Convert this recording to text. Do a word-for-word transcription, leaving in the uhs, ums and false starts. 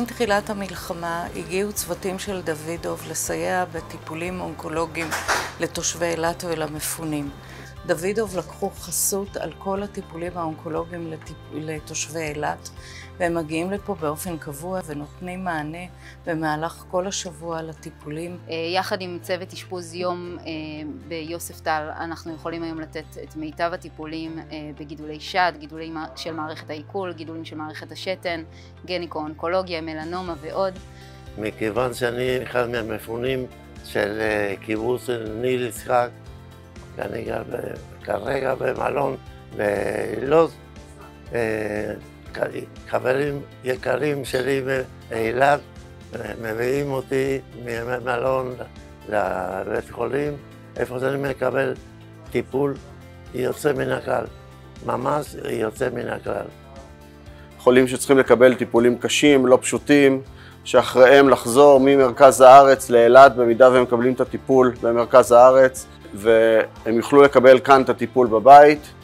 עם תחילת המלחמה הגיעו צוותים של דוידוב לסייע בטיפולים אונקולוגיים לתושבי אילת ולמפונים. דוידוב לקחו חסות על כל הטיפולים האונקולוגיים לטיפ... לתושבי אילת, והם מגיעים לפה באופן קבוע ונותנים מענה במהלך כל השבוע לטיפולים. יחד עם צוות אשפוז יום ביוספטל אנחנו יכולים היום לתת את מיטב הטיפולים בגידולי שד, גידולים של מערכת העיכול, גידולים של מערכת השתן, גניקו-אונקולוגיה, מלנומה ועוד. מכיוון שאני אחד מהמפונים של קיבוץ ניל יצחק, ואני גר כרגע במלון בלוד, חברים יקרים שלי באילת מביאים אותי ממלון לבית חולים, איפה שאני מקבל טיפול יוצא מן הכלל, ממש יוצא מן הכלל. חולים שצריכים לקבל טיפולים קשים, לא פשוטים, שאחריהם לחזור ממרכז הארץ לאילת במידה והם מקבלים את הטיפול במרכז הארץ, והם יוכלו לקבל כאן את הטיפול בבית.